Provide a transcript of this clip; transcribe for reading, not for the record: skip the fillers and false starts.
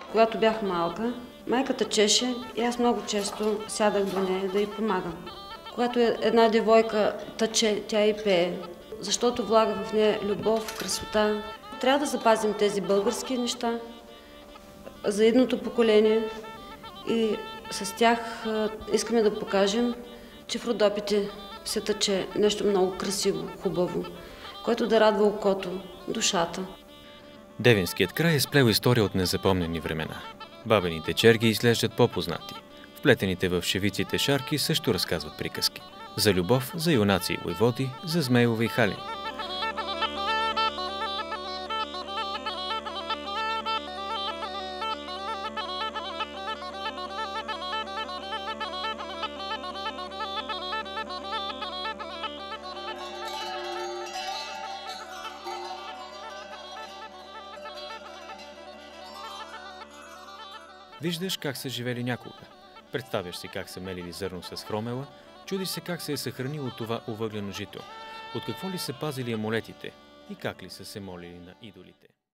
Когато бях малка, майката чеше и аз много често сядах до нея да й помагам. Когато една девойка тъче, тя и пее, защото влага в нея любов, красота. Трябва да запазим тези български неща за едното поколение и с тях искаме да покажем, че в Родопите се тъче нещо много красиво, хубаво, което да радва окото, душата. Девинският край е сплел история от незапомнени времена. Бабените черги изглеждат по-познати. Вплетените в шевиците шарки също разказват приказки. За любов, за юнаци и войводи, за Змейове и Халин. Виждаш как са живели някога. Представяш си как са мелили зърно с хромела, чудиш се как се е съхранило това овъглено жито, от какво ли са пазили амулетите и как ли са се молили на идолите.